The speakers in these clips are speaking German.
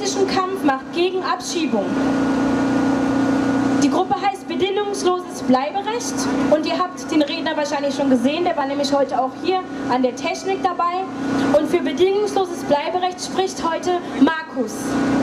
politischen Kampf macht gegen Abschiebung. Die Gruppe heißt Bedingungsloses Bleiberecht und ihr habt den Redner wahrscheinlich schon gesehen, der war nämlich heute auch hier an der Technik dabei. Und für bedingungsloses Bleiberecht spricht heute Markus.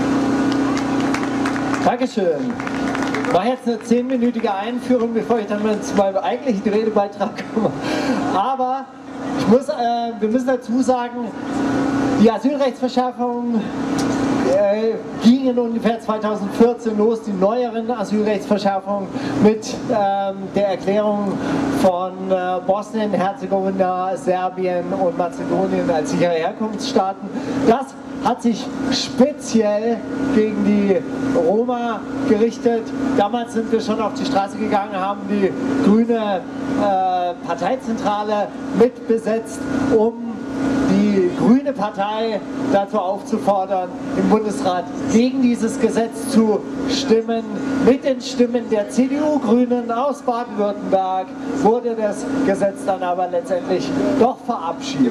Dankeschön. Ich mache jetzt eine 10-minütige Einführung, bevor ich dann zu meinem eigentlichen Redebeitrag komme. Aber wir müssen dazu sagen, die Asylrechtsverschärfung gingen ungefähr 2014 los, die neueren Asylrechtsverschärfungen mit der Erklärung von Bosnien, Herzegowina, Serbien und Mazedonien als sichere Herkunftsstaaten. Das hat sich speziell gegen die Roma gerichtet. Damals sind wir schon auf die Straße gegangen, haben die grüne Parteizentrale mitbesetzt, um die Grüne Partei dazu aufzufordern, im Bundesrat gegen dieses Gesetz zu stimmen. Mit den Stimmen der CDU-Grünen aus Baden-Württemberg wurde das Gesetz dann aber letztendlich doch verabschiedet.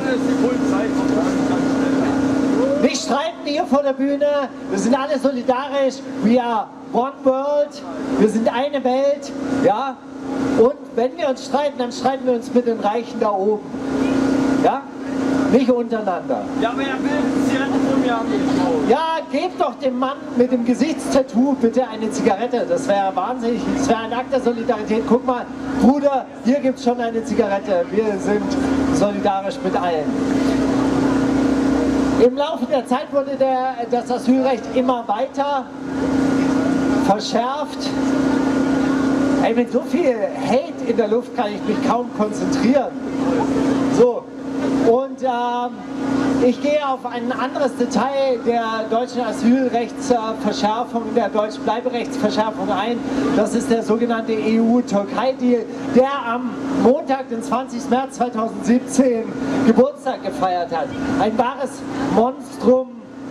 Nicht streiten hier vor der Bühne, wir sind alle solidarisch, we are one world, wir sind eine Welt, ja, und wenn wir uns streiten, dann streiten wir uns mit den Reichen da oben, ja, nicht untereinander. Ja, aber er will Zigarette von mir haben. Ja, gebt doch dem Mann mit dem Gesichtstattoo bitte eine Zigarette, das wäre wahnsinnig, das wäre ein Akt der Solidarität. Guck mal, Bruder, hier gibt es schon eine Zigarette, wir sind solidarisch mit allen. Im Laufe der Zeit wurde das Asylrecht immer weiter verschärft. Ey, mit so viel Hate in der Luft kann ich mich kaum konzentrieren. So, und ich gehe auf ein anderes Detail der deutschen Asylrechtsverschärfung, der deutschen Bleiberechtsverschärfung ein. Das ist der sogenannte EU-Türkei-Deal, der am Montag, den 20. März 2017, Geburtstag gefeiert hat. Ein wahres Monstrum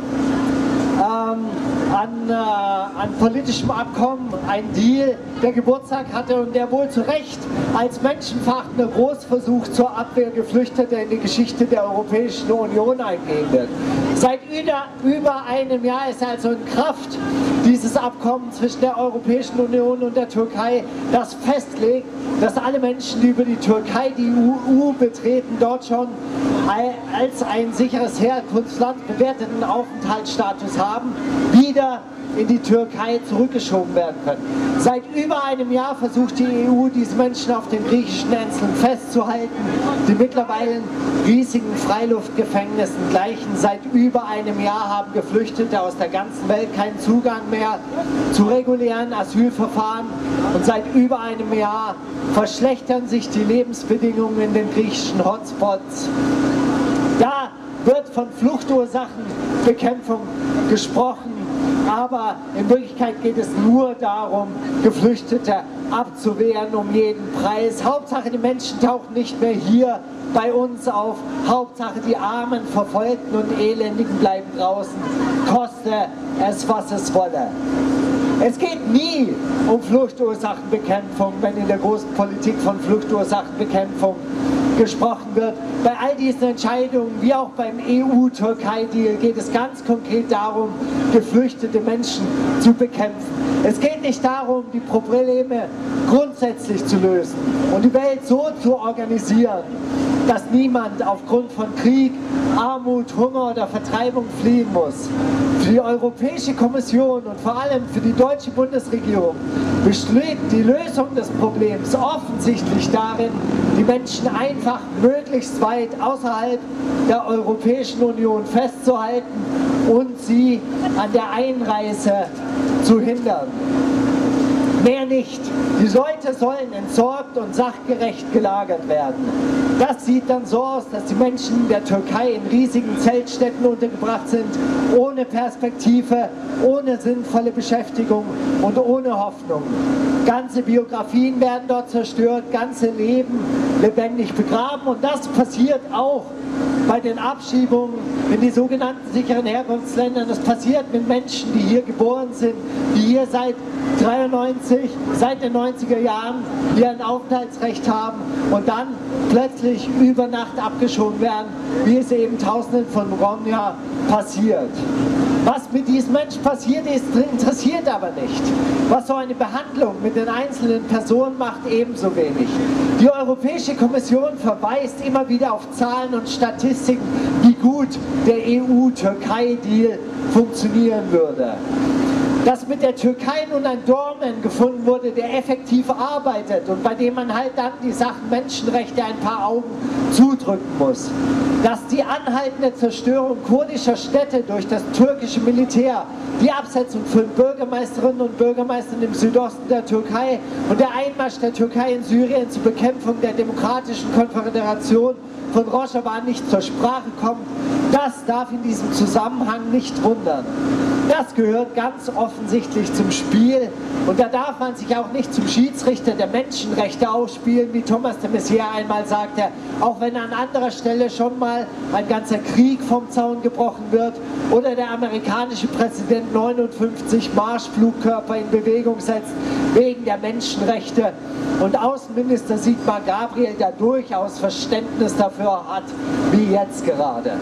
an politischem Abkommen, ein Deal, der Geburtstag hatte und der wohl zu Recht als menschenverachtender Großversuch zur Abwehr Geflüchteter in die Geschichte der Europäischen Union eingehen wird. Seit über einem Jahr ist also in Kraft dieses Abkommen zwischen der Europäischen Union und der Türkei, das festlegt, dass alle Menschen, die über die Türkei die EU betreten, dort schon als ein sicheres Herkunftsland bewerteten Aufenthaltsstatus haben, wieder in die Türkei zurückgeschoben werden können. Seit über einem Jahr versucht die EU, diese Menschen auf den griechischen Inseln festzuhalten, die mittlerweile riesigen Freiluftgefängnissen gleichen. Seit über einem Jahr haben Geflüchtete aus der ganzen Welt keinen Zugang mehr zu regulären Asylverfahren und seit über einem Jahr verschlechtern sich die Lebensbedingungen in den griechischen Hotspots. Da wird von Fluchtursachenbekämpfung gesprochen, aber in Wirklichkeit geht es nur darum, Geflüchtete abzuwehren um jeden Preis. Hauptsache, die Menschen tauchen nicht mehr hier bei uns auf. Hauptsache, die Armen, Verfolgten und Elendigen bleiben draußen. Koste es, was es wolle. Es geht nie um Fluchtursachenbekämpfung, wenn in der großen Politik von Fluchtursachenbekämpfung gesprochen wird. Bei all diesen Entscheidungen, wie auch beim EU-Türkei-Deal, geht es ganz konkret darum, geflüchtete Menschen zu bekämpfen. Es geht nicht darum, die Probleme grundsätzlich zu lösen und die Welt so zu organisieren, dass niemand aufgrund von Krieg, Armut, Hunger oder Vertreibung fliehen muss. Für die Europäische Kommission und vor allem für die deutsche Bundesregierung besteht die Lösung des Problems offensichtlich darin, die Menschen einfach möglichst weit außerhalb der Europäischen Union festzuhalten und sie an der Einreise zu hindern. Mehr nicht. Die Leute sollen entsorgt und sachgerecht gelagert werden. Das sieht dann so aus, dass die Menschen in der Türkei in riesigen Zeltstädten untergebracht sind, ohne Perspektive, ohne sinnvolle Beschäftigung und ohne Hoffnung. Ganze Biografien werden dort zerstört, ganze Leben lebendig begraben und das passiert auch bei den Abschiebungen in die sogenannten sicheren Herkunftsländer. Das passiert mit Menschen, die hier geboren sind, die hier seit den 90er Jahren hier ein Aufenthaltsrecht haben und dann plötzlich über Nacht abgeschoben werden, wie es eben Tausenden von Roma passiert. Was mit diesen Menschen passiert ist, interessiert aber nicht. Was so eine Behandlung mit den einzelnen Personen macht, ebenso wenig. Die Europäische Kommission verweist immer wieder auf Zahlen und Statistiken, wie gut der EU-Türkei-Deal funktionieren würde. Dass mit der Türkei nun ein Doorman gefunden wurde, der effektiv arbeitet und bei dem man halt dann die Sachen Menschenrechte ein paar Augen zudrücken muss. Dass die anhaltende Zerstörung kurdischer Städte durch das türkische Militär, die Absetzung von Bürgermeisterinnen und Bürgermeistern im Südosten der Türkei und der Einmarsch der Türkei in Syrien zur Bekämpfung der Demokratischen Konföderation von Rojava nicht zur Sprache kommt, das darf in diesem Zusammenhang nicht wundern. Das gehört ganz offensichtlich zum Spiel und da darf man sich auch nicht zum Schiedsrichter der Menschenrechte aufspielen, wie Thomas de Maizière einmal sagte, auch wenn an anderer Stelle schon mal ein ganzer Krieg vom Zaun gebrochen wird oder der amerikanische Präsident 59 Marschflugkörper in Bewegung setzt wegen der Menschenrechte und Außenminister Sigmar Gabriel da durchaus Verständnis dafür hat, wie jetzt gerade.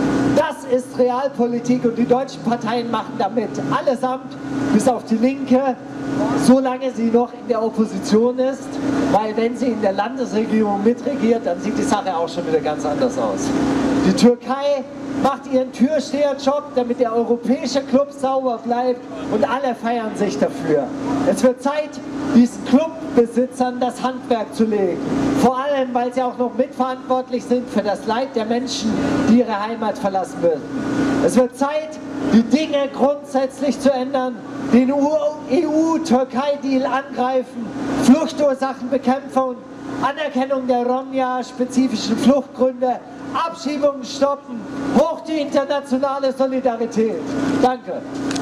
Das ist Realpolitik und die deutschen Parteien machen damit allesamt, bis auf die Linke, solange sie noch in der Opposition ist, weil wenn sie in der Landesregierung mitregiert, dann sieht die Sache auch schon wieder ganz anders aus. Die Türkei macht ihren Türsteherjob, damit der europäische Club sauber bleibt und alle feiern sich dafür. Es wird Zeit, diesen Clubbesitzern das Handwerk zu legen. Vor allem, weil sie auch noch mitverantwortlich sind für das Leid der Menschen, die ihre Heimat verlassen würden. Es wird Zeit, die Dinge grundsätzlich zu ändern, den EU-Türkei-Deal angreifen, Fluchtursachen bekämpfen, Anerkennung der Romja-spezifischen Fluchtgründe, Abschiebungen stoppen, hoch die internationale Solidarität. Danke.